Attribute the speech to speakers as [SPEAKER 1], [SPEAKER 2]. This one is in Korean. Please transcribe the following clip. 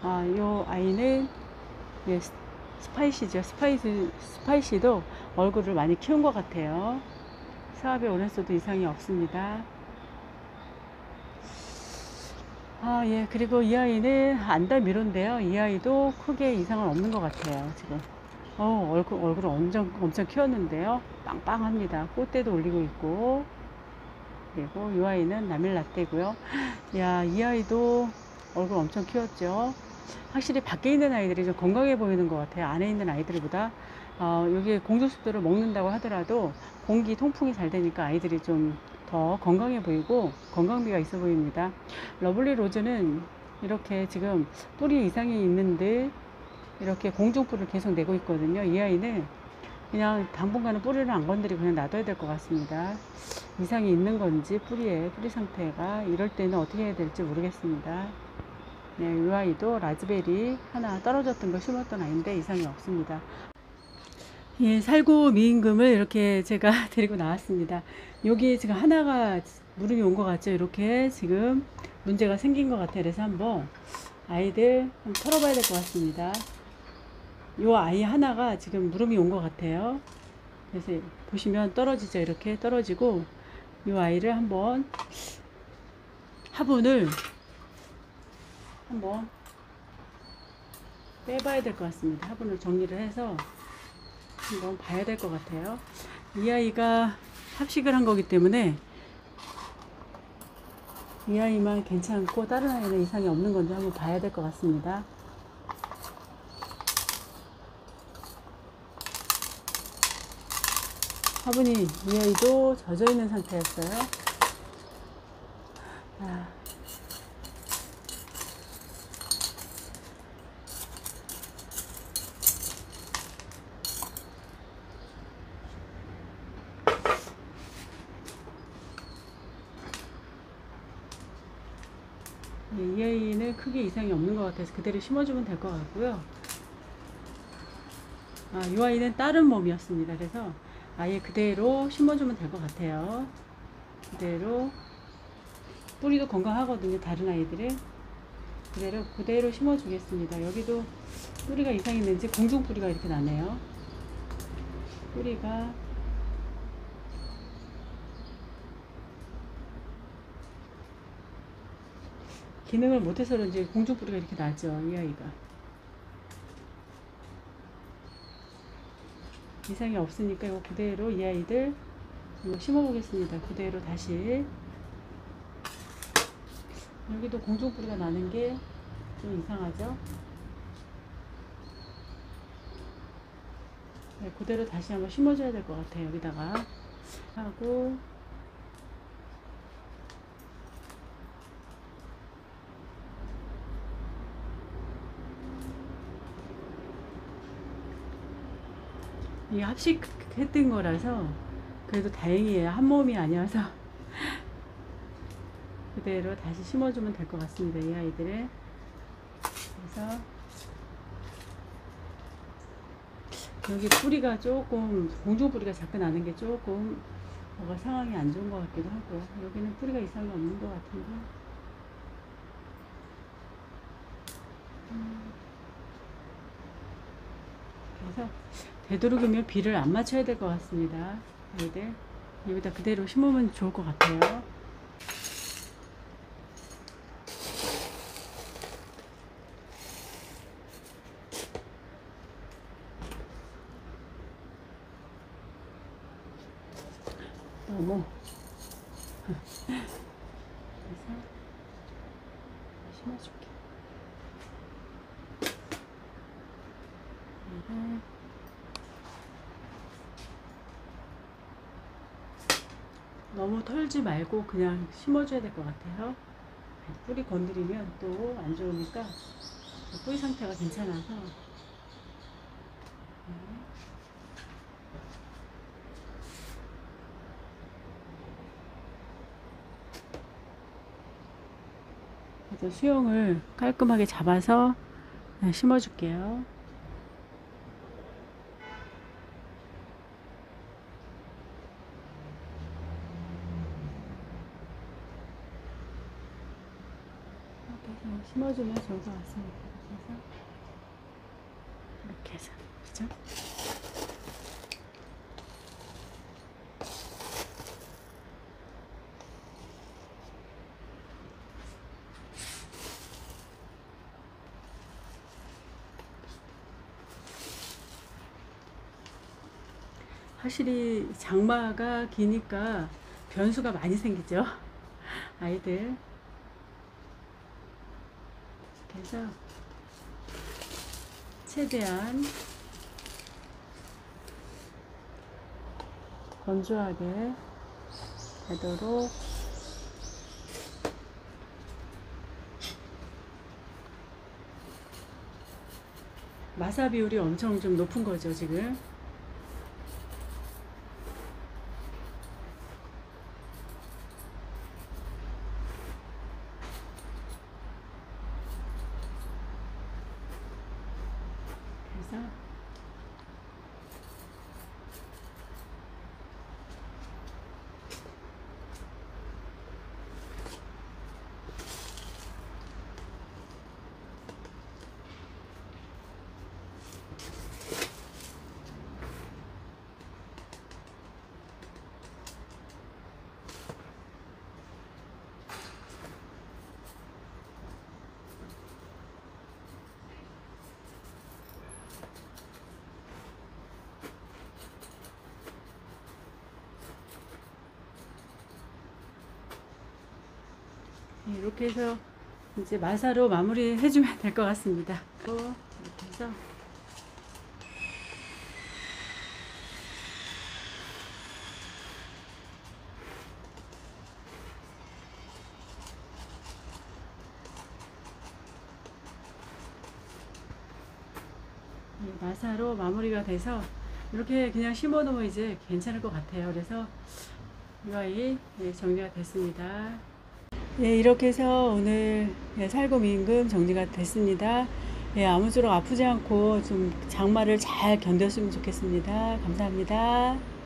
[SPEAKER 1] 요 아이는 예, 스파이시죠. 스파이시도 얼굴을 많이 키운 것 같아요. 사업에 오랜수도 이상이 없습니다. 예, 그리고 이 아이는 안달미로인데요. 이 아이도 크게 이상은 없는 것 같아요, 지금. 얼굴을 엄청 키웠는데요. 빵빵합니다. 꽃대도 올리고 있고. 그리고 이 아이는 나밀라떼고요. 야, 이 아이도 얼굴 엄청 키웠죠. 확실히 밖에 있는 아이들이 좀 건강해 보이는 것 같아요. 안에 있는 아이들보다. 여기 공주수들을 먹는다고 하더라도 공기 통풍이 잘 되니까 아이들이 좀 더 건강해 보이고 건강미가 있어 보입니다. 러블리 로즈는 이렇게 지금 뿌리 이상이 있는데 이렇게 공중뿔을 계속 내고 있거든요. 이 아이는 그냥 당분간은 뿌리를 안 건드리고 그냥 놔둬야 될 것 같습니다. 이상이 있는 건지 뿌리 상태가 이럴 때는 어떻게 해야 될지 모르겠습니다. 네, 이 아이도 라즈베리 하나 떨어졌던 거 심었던 아이인데 이상이 없습니다. 예, 살구 미임금을 이렇게 제가 데리고 나왔습니다. 여기 지금 하나가 무름이 온 것 같죠? 이렇게 지금 문제가 생긴 것 같아요. 그래서 한번 아이들 한번 털어봐야 될 것 같습니다. 요 아이 하나가 지금 무름이 온 것 같아요. 그래서 보시면 떨어지죠. 이렇게 떨어지고 요 아이를 한번 화분을 한번 빼봐야 될 것 같습니다. 화분을 정리를 해서 한번 봐야 될 것 같아요. 이 아이가 합식을 한 거기 때문에 이 아이만 괜찮고 다른 아이는 이상이 없는 건지 한번 봐야 될 것 같습니다. 화분이 이 아이도 젖어 있는 상태였어요. 이 아이는 크게 이상이 없는 것 같아서 그대로 심어주면 될 것 같고요. 이 아이는 다른 몸이었습니다. 그래서 아예 그대로 심어주면 될 것 같아요. 그대로 뿌리도 건강하거든요. 다른 아이들은 그대로 심어주겠습니다. 여기도 뿌리가 이상 있는지 공중 뿌리가 이렇게 나네요. 뿌리가 기능을 못해서 그런지 공중 뿌리가 이렇게 나죠. 이 아이가 이상이 없으니까 이거 그대로 이 아이들 심어 보겠습니다. 그대로 다시 여기도 공중 뿌리가 나는 게 좀 이상하죠. 네, 그대로 다시 한번 심어줘야 될 것 같아요. 여기다가 하고 이게 합식했던 거라서 그래도 다행이에요. 한 몸이 아니어서 그대로 다시 심어주면 될 것 같습니다. 이 아이들은 그래서 여기 뿌리가 조금 공중 뿌리가 자꾸 나는 게 조금 뭐가 상황이 안 좋은 것 같기도 하고요. 여기는 뿌리가 이상이 없는 것 같은데 그래서 되도록이면 비를 안 맞춰야 될 것 같습니다. 아이들 여기다 그대로 심으면 좋을 것 같아요. 너무 그래서 심어줄게. 너무 털지 말고 그냥 심어줘야 될 것 같아요. 뿌리 건드리면 또 안 좋으니까 뿌리 상태가 괜찮아서 그래서 수영을 깔끔하게 잡아서 심어줄게요. 이렇게 심어주면 좋을 것 같습니다. 그래서 이렇게 해서, 그죠? 확실히 장마가 기니까 변수가 많이 생기죠. 아이들. 그래서 최대한 건조하게 되도록 마사 비율이 엄청 좀 높은 거죠, 지금. 그래서 이렇게 해서 이제 마사로 마무리 해주면 될 것 같습니다. 이렇게 해서 마사로 마무리가 돼서 이렇게 그냥 심어 놓으면 이제 괜찮을 것 같아요. 그래서 이 아이 정리가 됐습니다. 예, 이렇게 해서 오늘 살금 임금 정리가 됐습니다. 예, 아무쪼록 아프지 않고 좀 장마를 잘 견뎠으면 좋겠습니다. 감사합니다.